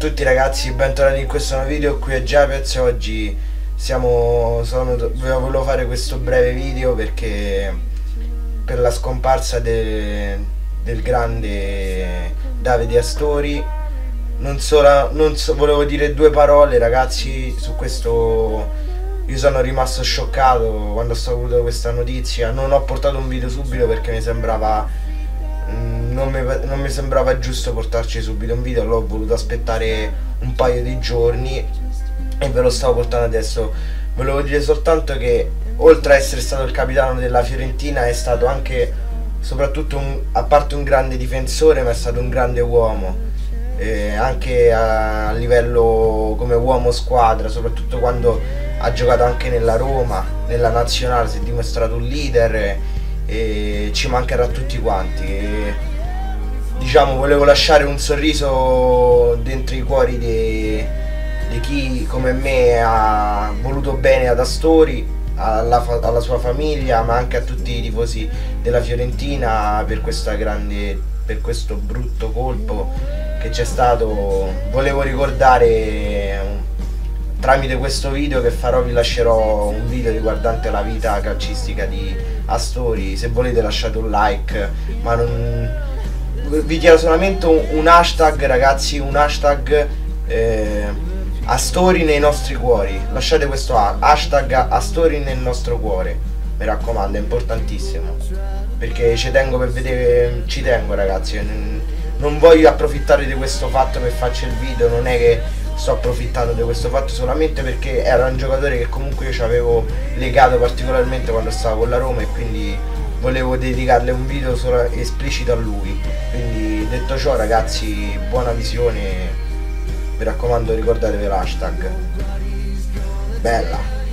tutti ragazzi, bentornati in questo nuovo video. Qui è Japez e oggi volevo fare questo breve video perché per la scomparsa del grande Davide Astori. Volevo dire due parole ragazzi su questo. Io sono rimasto scioccato quando ho saputo questa notizia. Non ho portato un video subito perché mi sembrava non mi sembrava giusto portarci subito un video. L'ho voluto aspettare un paio di giorni e ve lo stavo portando adesso. Volevo dire soltanto che oltre a essere stato il capitano della Fiorentina è stato anche, soprattutto a parte un grande difensore, ma è stato un grande uomo, anche a livello come uomo squadra, soprattutto quando ha giocato anche nella Roma, nella nazionale si è dimostrato un leader, e ci mancherà a tutti quanti. Diciamo, volevo lasciare un sorriso dentro i cuori di chi come me ha voluto bene ad Astori, alla sua famiglia, ma anche a tutti i tifosi della Fiorentina per questo brutto colpo che c'è stato. Volevo ricordare, tramite questo video che farò, vi lascerò un video riguardante la vita calcistica di Astori. Se volete lasciate un like, ma non vi chiedo solamente un hashtag ragazzi, un hashtag Astori nei nostri cuori. Lasciate questo hashtag Astori nel nostro cuore, mi raccomando, è importantissimo, perché ci tengo ragazzi. Non voglio approfittare di questo fatto per farci il video, non è che sto approfittando di questo fatto solamente perché era un giocatore che comunque io ci avevo legato particolarmente quando stavo con la Roma, e quindi volevo dedicarle un video solo esplicito a lui. Quindi detto ciò ragazzi, buona visione, mi raccomando ricordatevi l'hashtag. Bella.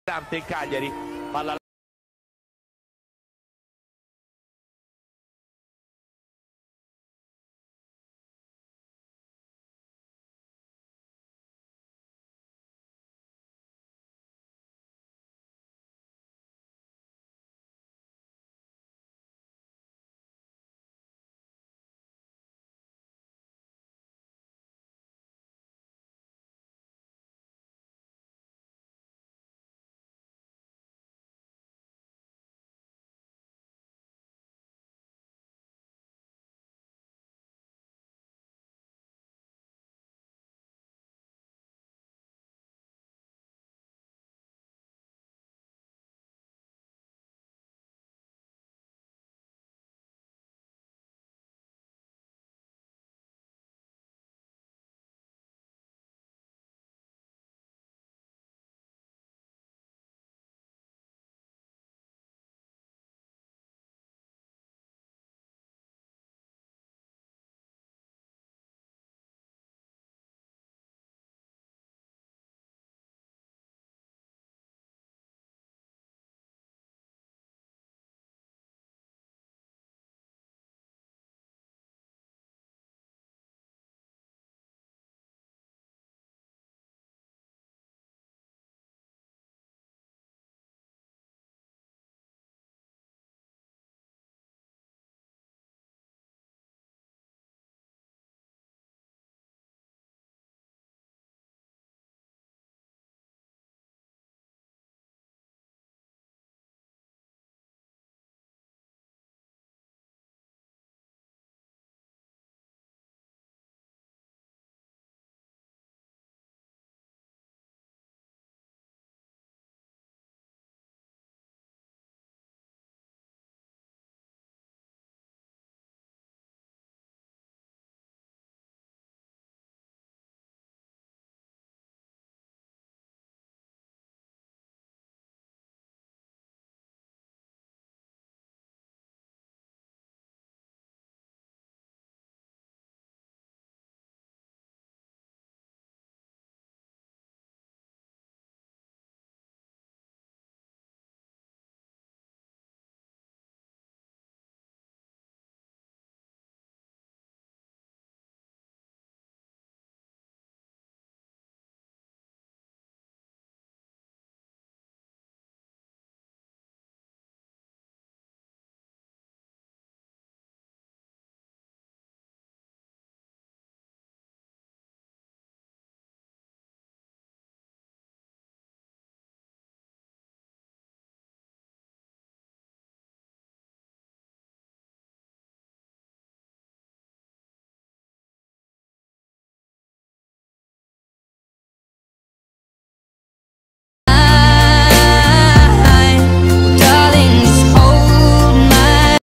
in Cagliari, palla